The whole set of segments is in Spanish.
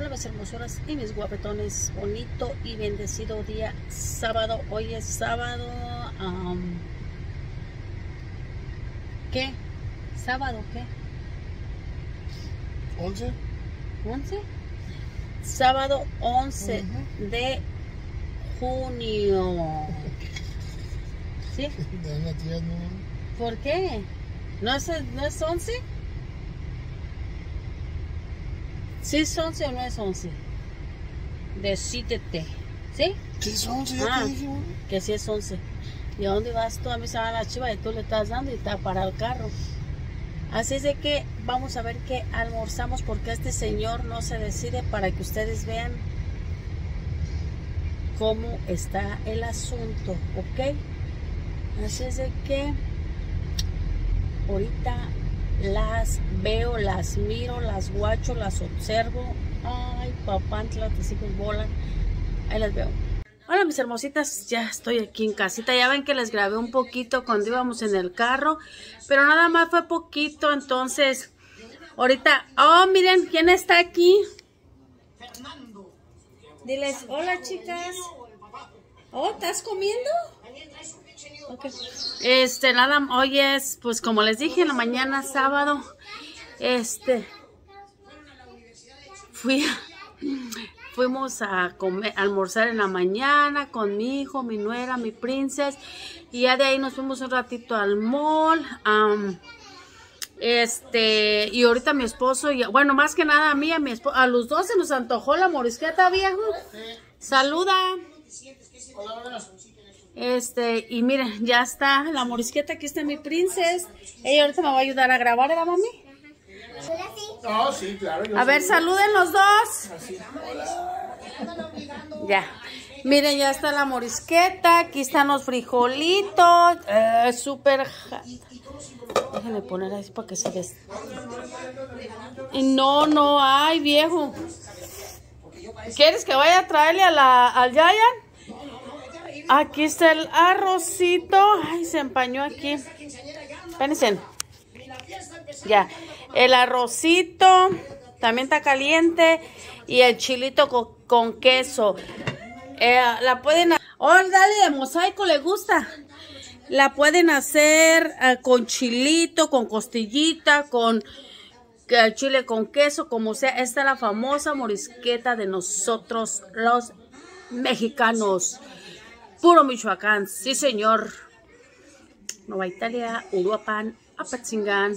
Hola mis hermosuras y mis guapetones, bonito y bendecido día sábado. Hoy es sábado, ¿qué? ¿Sábado qué? 11. ¿11? Sábado 11 de junio. ¿Sí? ¿Por qué? ¿No es 11? ¿Sí es 11 o no es 11? Decídete, ¿sí? Sí es 11, ya te dije, güey. Que sí es 11. ¿Y a dónde vas tú? A mí se va la chiva y tú le estás dando y está para el carro. Así es de que vamos a ver qué almorzamos, porque este señor no se decide, para que ustedes vean cómo está el asunto, ¿ok? Así es de que ahorita las veo, las miro, las guacho, las observo. Ay, papantla, tus hijos volan. Ahí las veo. Hola mis hermositas, ya estoy aquí en casita. Ya ven que les grabé un poquito cuando íbamos en el carro, pero nada más fue poquito. Entonces, ahorita, oh, miren quién está aquí. Diles, hola chicas. Oh, ¿estás comiendo? Okay. Nada, hoy es, pues como les dije, en la mañana, sábado, fuimos a comer, a almorzar en la mañana con mi hijo, mi nuera, mi princesa, y ya de ahí nos fuimos un ratito al mall, y ahorita mi esposo, bueno, más que nada a mí, a los dos se nos antojó la morisqueta, viejo. Saluda. Y miren, ya está la morisqueta, aquí está mi princesa. Ella ahorita me va a ayudar a grabar, ¿verdad, mami? Oh, sí, claro. A ver, saluden los dos. Ya. Miren, ya está la morisqueta. Aquí están los frijolitos. Súper. Déjenme poner así para que se des. No hay, viejo. ¿Quieres que vaya a traerle al Giant? Aquí está el arrocito. Ay, se empañó aquí. Espérense. Ya. El arrocito también está caliente. Y el chilito con queso. La pueden... Oh, dale, de mosaico le gusta. La pueden hacer con chilito, con costillita, con chile con queso, como sea. Esta es la famosa morisqueta de nosotros los mexicanos. Puro Michoacán, sí señor. Nueva Italia, Uruapan, Apatzingán.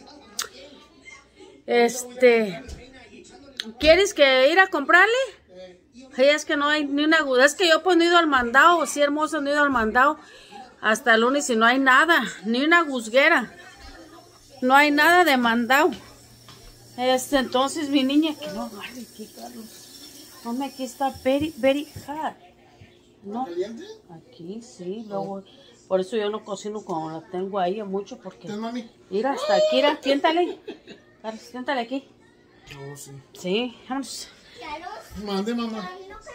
¿Quieres que ir a comprarle? Es que no hay ni una... Es que yo pues no he ido al mandado, sí hermoso, no he ido al mandado hasta el lunes y no hay nada, ni una guzguera. No hay nada de mandado. Entonces mi niña, que no agarre aquí, Carlos. Hombre, aquí está very hard. No, aquí sí, luego, por eso yo no cocino cuando la tengo ahí mucho, porque mira hasta aquí, mira, siéntale, Carlos, siéntale aquí. Oh, sí. Sí, vamos. Mande, mamá.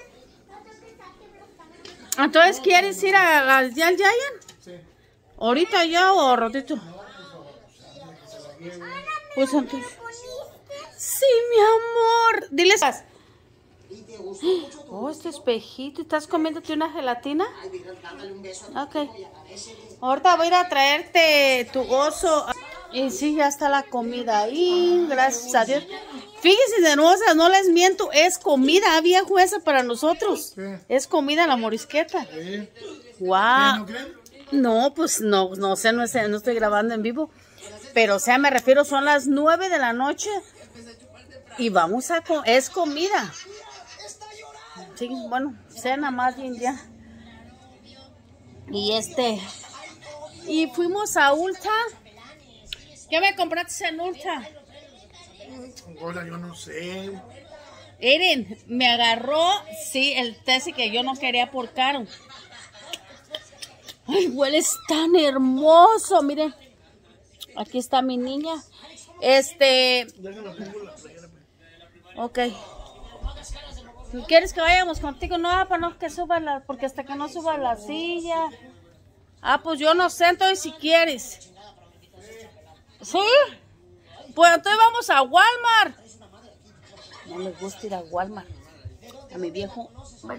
Entonces, ¿quieres ir al Giant? Sí. ¿Ahorita ya o ratito? Pues entonces. Sí, mi amor. Diles. Oh, este espejito. ¿Estás comiéndote una gelatina? Ok. Ahorita voy a ir a traerte tu oso. Y sí, ya está la comida ahí. Gracias a Dios. Fíjense, de nuevo, no les miento. Es comida, viejo, esa para nosotros. ¿Qué? Es comida la morisqueta. Sí. Wow. ¿No creen? No, pues no sé, no estoy grabando en vivo. Pero, o sea, me refiero, son las 9 de la noche. Y vamos a... Es comida. Sí, bueno, cena más bien ya. Y fuimos a Ulta. ¿Qué me compraste en Ulta? Hola, yo no sé. Eren, me agarró, sí, el test que yo no quería por caro. Ay, huele tan hermoso, miren. Aquí está mi niña. Ok. ¿Quieres que vayamos contigo? No, para no que suba porque hasta que no suba la silla. Pues yo no sé, entonces si quieres. ¿Sí? Pues entonces vamos a Walmart. no les gusta ir a Walmart. A mi viejo,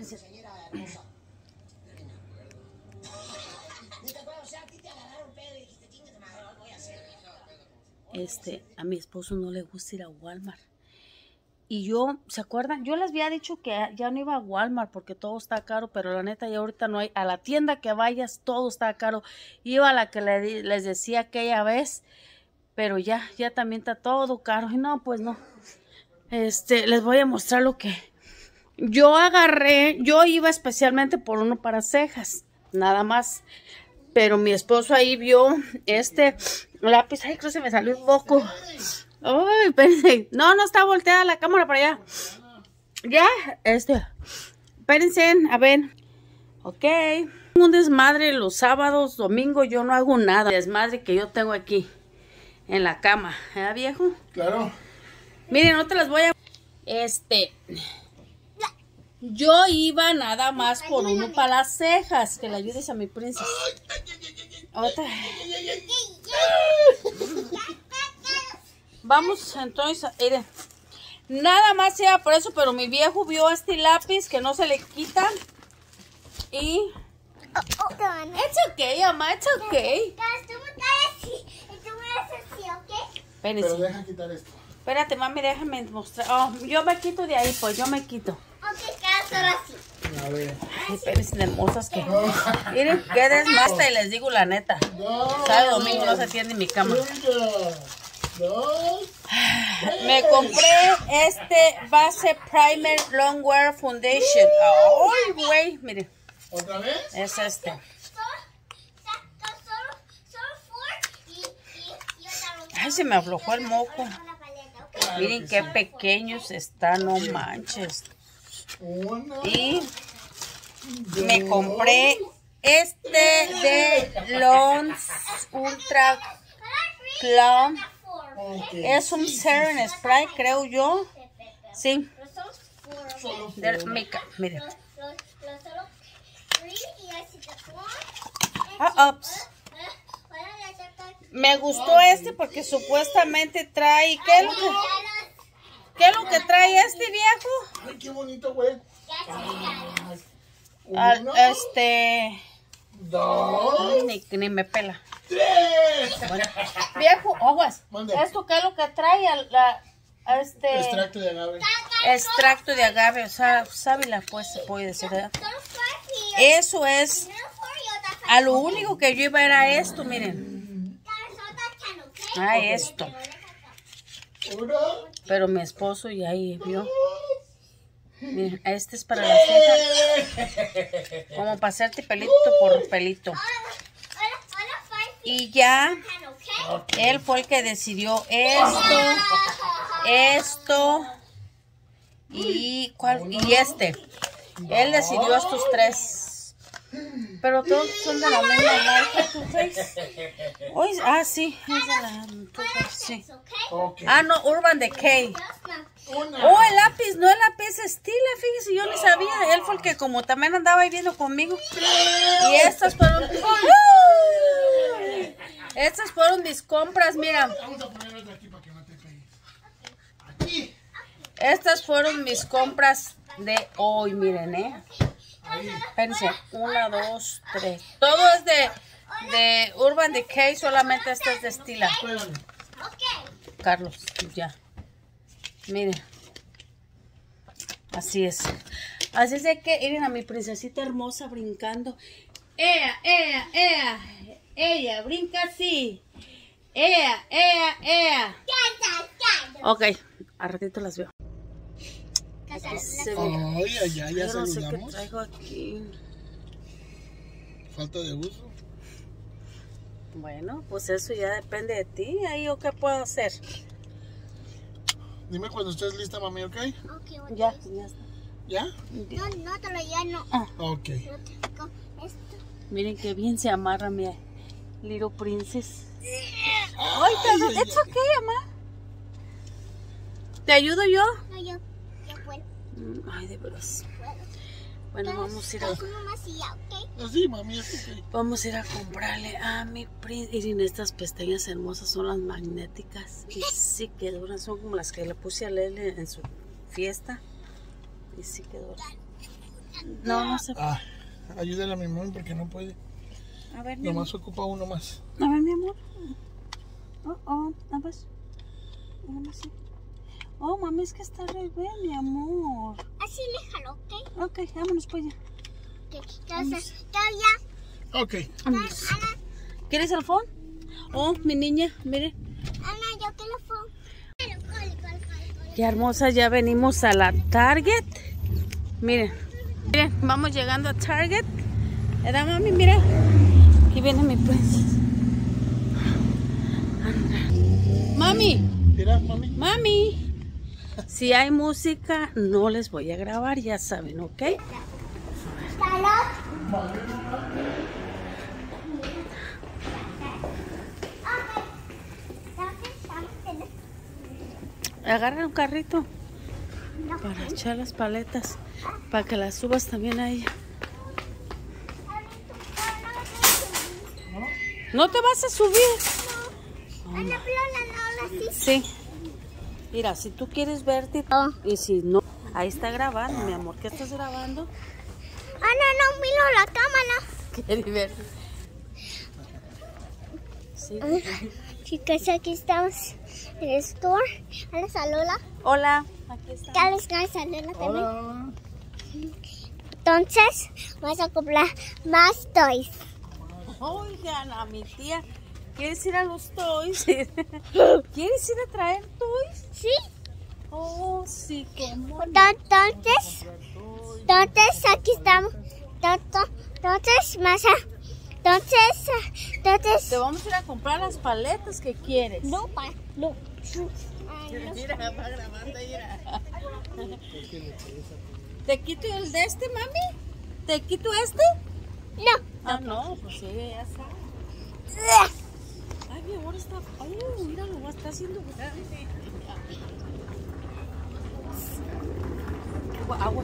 a mi esposo no le gusta ir a Walmart. Y yo, ¿se acuerdan? Yo les había dicho que ya no iba a Walmart porque todo está caro, pero la neta ya ahorita no hay. A la tienda que vayas, todo está caro. Iba a la que les decía aquella vez, pero ya también está todo caro. Y no, pues no. Les voy a mostrar lo que yo agarré. Yo iba especialmente por uno para cejas, nada más. Pero mi esposo ahí vio este lápiz. Ay, creo que se me salió un poco. Ay, espérense. No está volteada la cámara para allá. Ya, espérense, a ver. Ok. Un desmadre los sábados, domingo, yo no hago nada. Desmadre que yo tengo aquí en la cama. ¿Eh, viejo? Claro. Miren, no te las voy a... Yo iba nada más por uno para las cejas. Que le ayudes a mi princesa. Otra. Vamos entonces, miren, nada más sea por eso, pero mi viejo vio este lápiz que no se le quita y... It's okay, mamá, it's okay. Espérense. Pero deja quitar esto. Espérate, mami, déjame mostrar. Oh, yo me quito de ahí, pues, yo me quito. A ver. Ay, espérense, hermosas que... Miren, qué desmasta y les digo la neta. Sábado, domingo no se tiende en mi cama. Me compré base primer longwear foundation. Ay, güey, miren. ¿Otra vez? Es Ay, se me aflojó el moco. Miren qué pequeños están, no manches. Y me compré de Lons Ultra Clown. Es un serum spray, creo yo. Sí. Miren. Me gustó porque supuestamente trae... ¿Qué es lo que trae viejo? Ay, qué bonito, güey. Dos. Ni me pela. Tres. Bueno, viejo, aguas. Mande. ¿Esto qué es lo que trae? Extracto de agave. Extracto de agave, o sea, sábila, pues se puede decir, ¿verdad? Eso es. A lo único que yo iba era esto, miren. Esto. Pero mi esposo ya ahí vio. Miren, este es para las cejas. Como para hacerte pelito por pelito. Y ya, él fue el que decidió esto y Él decidió estos tres. Pero todos son de la misma marca, Too Faced. Sí, es de la Too Faced, sí. No, Urban Decay. El lápiz, no el lápiz Stila, fíjese, yo ni sabía. Él fue el que como también andaba ahí viendo conmigo. Y estas fueron mis compras, mira. Vamos a poner otra aquí para que no te pegues. Aquí. Estas fueron mis compras de hoy, miren, Espérense, 1, 2, 3. Todo es de Urban Decay, solamente este es de Stila. Carlos, ya. Miren. Así es. Así es de que miren a mi princesita hermosa brincando. Ella brinca así. Ok, a ratito las veo. Ya yo no sé qué saludamos. traigo aquí. Falta de uso. Bueno, pues eso ya depende de ti. Ahí yo qué puedo hacer. Dime cuando estés lista, mami, ¿ok? Ya está. ¿Ya? No, todavía no. Ok. Miren qué bien se amarra mi Little Princess. Ay, it's okay, mamá. ¿Te ayudo yo? No, yo puedo. Ay, de veras. Bueno, vamos a ir a... Así, mami, así. Vamos a ir a comprarle a mi príncipe. Miren, estas pestañas hermosas son las magnéticas. Y sí que duran, son como las que le puse a Lele en su fiesta. Y sí quedó. No, no se puede. Ah, ayúdale a mi mamá porque no puede. A ver, mi amor. Nomás ocupa uno más. A ver, mi amor. A ver. Así. Oh, mami, es que está re bien, mi amor. Así déjalo, ¿ok? Ok, vámonos pues ya. Entonces, ya. Ok. Vámonos. ¿Quieres el phone? Oh, mi niña, mire. Ana, yo quiero phone. Qué hermosa, ya venimos a la Target. Miren, vamos llegando a Target. ¿Verdad, mami? Mira. Aquí viene mi princesa. Mami. Mira, mami. Mami. Si hay música, no les voy a grabar, ya saben, ¿ok? Agarra un carrito para echar las paletas, para que las subas también a ella. ¿No te vas a subir? En la plana no la Sí. Mira, si tú quieres verte y si no, ahí está grabando, mi amor. ¿Qué estás grabando? Ana, no miro la cámara. Qué divertido. Sí. Chicas, aquí estamos en el store. Ana, saluda. Hola, aquí está. Carlos, saluda también. Hola. Entonces, vamos a comprar más toys. Oigan, a mi tía, ¿quieres ir a los toys? ¿Quieres ir a traer toys? ¿Sí? Oh, sí, cómo. Entonces, aquí estamos. Entonces, Te vamos a ir a comprar las paletas que quieres. no. Mira, va grabando, mira. ¿Te quito el de este, mami? ¿Te quito este? No. Ah, no, pues sí, ya sabes. Ay, mi amor está... Ay, mira, lo está haciendo grande. Agua.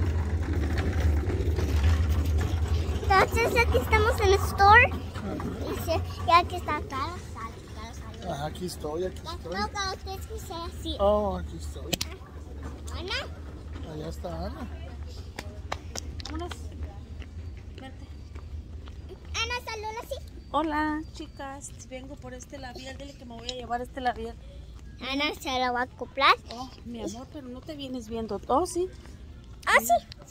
Entonces, aquí estamos en el store. Y aquí está Carlos. Ah, aquí estoy. No, Carlos, tienes que ser así. Oh, aquí estoy. Ana. Allá está Ana. Vámonos. Vente. Ana, saluda así. Hola, chicas. Vengo por este labial. Dile que me voy a llevar este labial. Ana se lo va a comprar. Oh, mi amor, pero no te vienes viendo. Oh, sí. Ah, sí.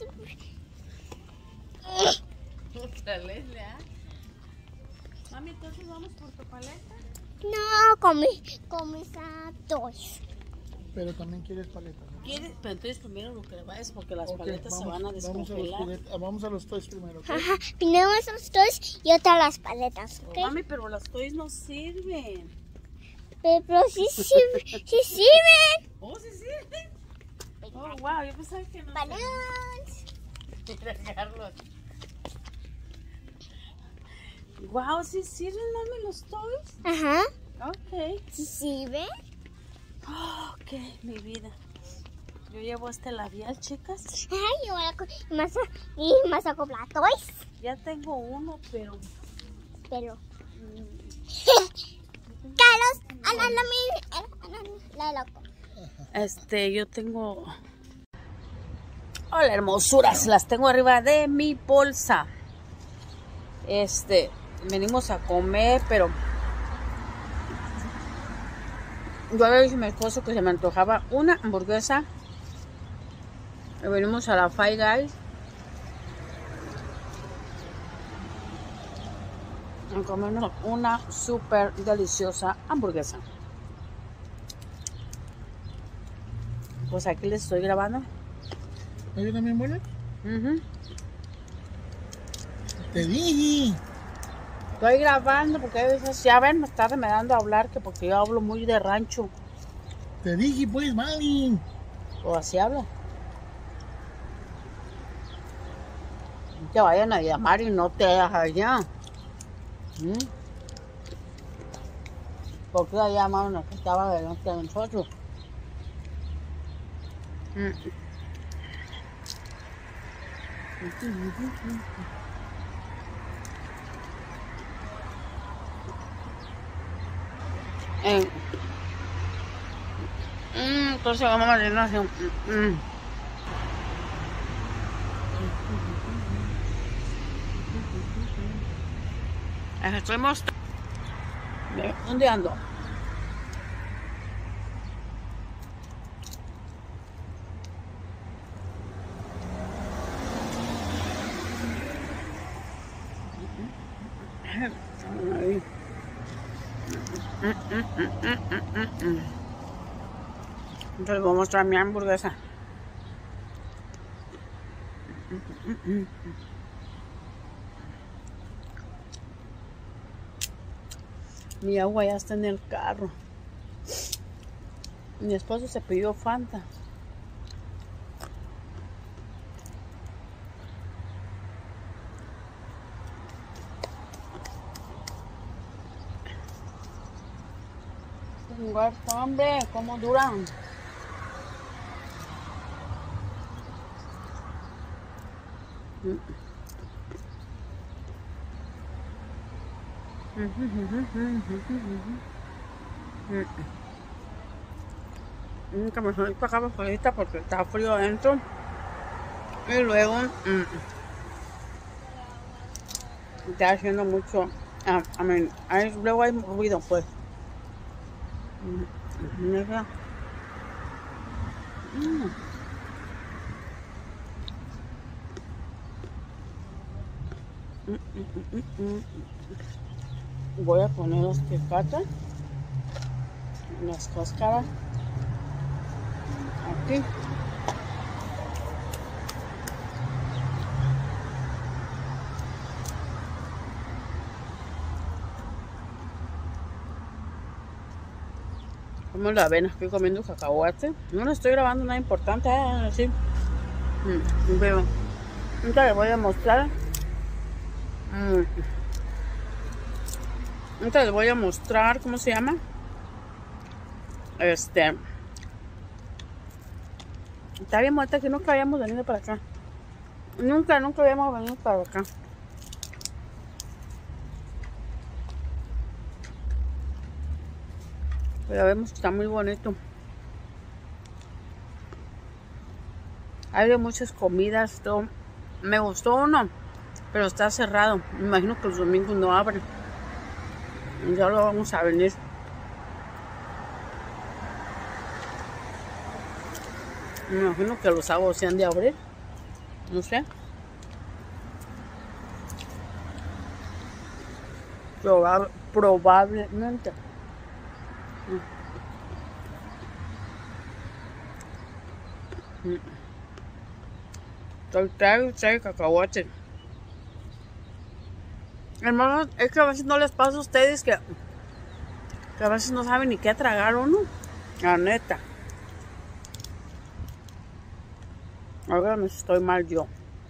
Otra vez, ¿ah? Mami, entonces vamos por tu paleta. No, con mis toys. Pero también quieres paletas, ¿no? ¿Quieres? Pero entonces primero lo que vayas porque las Ok, paletas se van a descongelar. Vamos a los toys primero, ¿ok? Ajá, primero los toys y otra las paletas, ¿ok? Oh, mami, pero las toys no sirven. Pero sí sirven. Oh, sí sirven. Oh, wow, yo pensaba que no. Balloons. Mira, Carlos. Wow, sí sirven, mami, los toys. Ajá. Ok. ¿Sí sirven? Oh, ok, mi vida. Yo llevo este labial, chicas. Ay, y más a comprar toys. Ya tengo uno, pero... Pero... Carlos, Ana, la loco. yo tengo... Hola, hermosuras. Las tengo arriba de mi bolsa. Venimos a comer, pero... Yo había dicho a mi esposo que se me antojaba una hamburguesa. Y venimos a la Five Guys. A comernos una súper deliciosa hamburguesa. Pues aquí les estoy grabando. ¿Yo también buena? Ujú. Te dije. Estoy grabando porque a veces, ya ven, me está remedando a hablar, que porque yo hablo muy de rancho. Te dije, pues, mami. O así hablo. No te vayan a llamar y no te dejas allá. Porque la llamaron la que estaba delante de nosotros. Entonces vamos a hacer Estoy mostrando. ¿Dónde ando? Ahí. Entonces voy a mostrar mi hamburguesa. Mi agua ya está en el carro. Mi esposo se pidió Fanta. Tengo harto hambre, ¿cómo duran? Nunca me salí para acá afuera porque está frío adentro. Y luego está haciendo mucho. Luego hay ruido, pues. Mira. Voy a poner los picatas, las cáscaras aquí. Como la ven, estoy comiendo cacahuate. No estoy grabando nada importante, así. Pero ahorita les voy a mostrar. Ahorita les voy a mostrar cómo se llama. Está bien muerta que nunca habíamos venido para acá. Nunca habíamos venido para acá. Pero vemos que está muy bonito. Hay de muchas comidas, todo. Me gustó uno, pero está cerrado. Me imagino que los domingos no abren. Ya lo vamos a venir. Me imagino que los sábados se han de abrir. No sé. Probablemente. Trae cacahuate. Hermano, es que a veces no les pasa a ustedes que a veces no saben ni qué tragar uno. La neta. Ahora me estoy mal yo.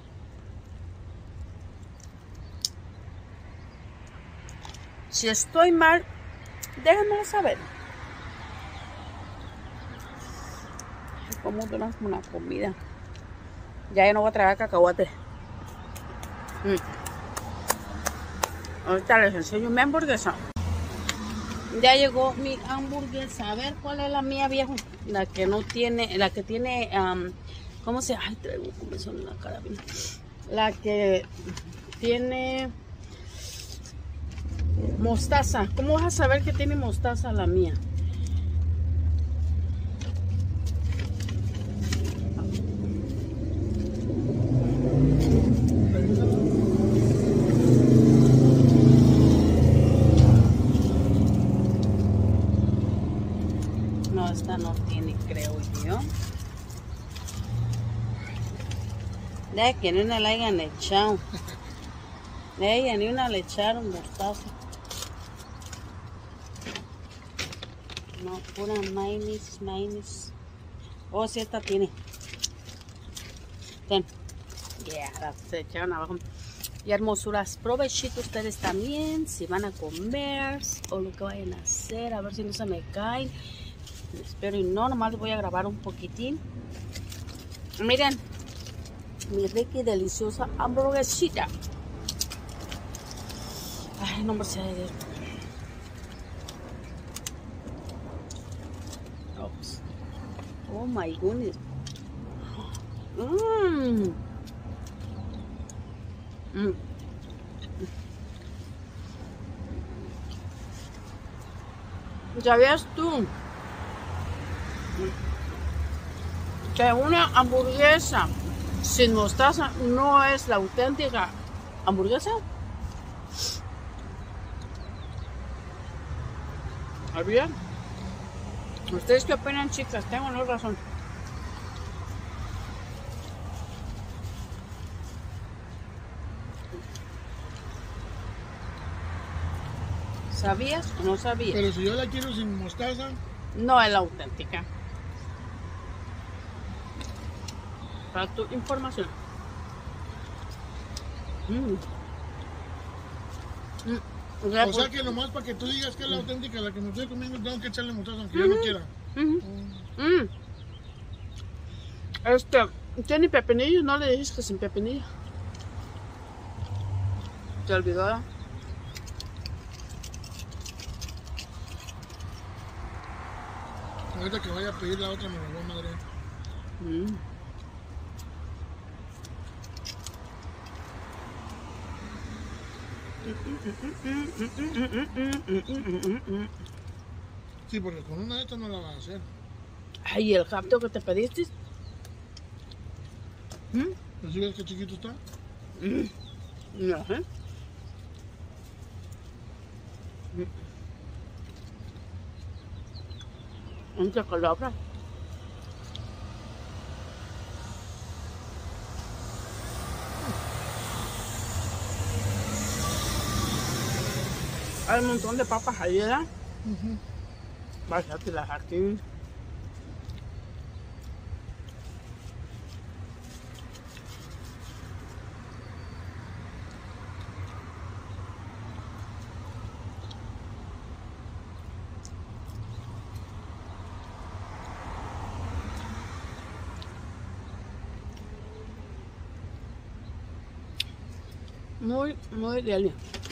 Si estoy mal, déjenmelo saber. Como una comida. Ya no voy a tragar cacahuate. Ahorita les enseño mi hamburguesa. Ya llegó mi hamburguesa. A ver cuál es la mía, viejo. La que no tiene, la que tiene, ¿cómo se? Ay, traigo comezón en la cara. Mira. La que tiene mostaza. ¿Cómo vas a saber que tiene mostaza la mía? No, esta no tiene, creo yo. De que ni una la hayan echado. De ella ni una le echaron mostaza. No, pura mayonnaise. Oh, sí, esta tiene. Ten. Yeah, se echaron abajo. Y hermosuras, provechito ustedes también, si van a comer o lo que vayan a hacer, a ver si no se me caen. Espero y no, nomás les voy a grabar un poquitín. Miren, mi rica y deliciosa hamburguesita. Ay, no me sé de Dios. Oh my goodness. Mm. ¿Sabías tú que una hamburguesa sin mostaza no es la auténtica hamburguesa? ¿Sabían? ¿Ustedes qué opinan, chicas? ¿Tengo o no razón? ¿Sabías o no sabías? Pero si yo la quiero sin mostaza, No es la auténtica. Para tu información. o sea que nomás para que tú digas que es la auténtica, la que me estoy comiendo, tengo que echarle mostaza aunque yo no quiera. ¿Tiene pepinillo? No le dijiste que sin pepinillo. ¿Te olvidó? Ahorita que vaya a pedir la otra me la voy a madre. Sí, porque con una de estas no la vas a hacer. Ay, ¿el japto que te pediste? ¿Pero si ves qué chiquito está? No sé. Un chocolate. Hay un montón de papas ahí, ¿verdad? Bájatelas aquí. Muy, muy deli.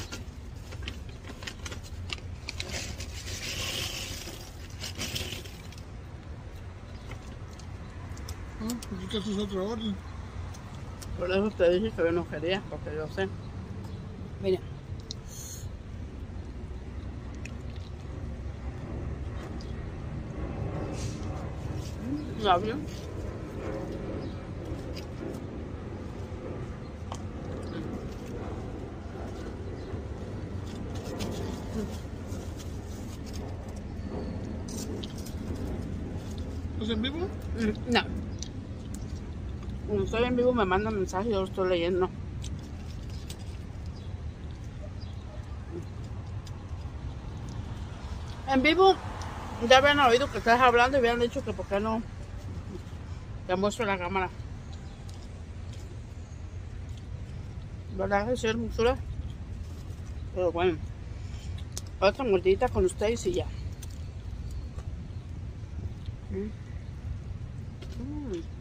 Pues que esto es otro orden. Por eso te dije que yo no quería, porque yo sé. Miren. ¿La vio? ¿Estás en vivo? No. Cuando estoy en vivo me mandan mensajes y yo lo estoy leyendo. En vivo ya habían oído que estás hablando y habían dicho que por qué no te muestro la cámara. ¿Verdad que sí, hermosura? Pero bueno, otra mordidita con ustedes y ya.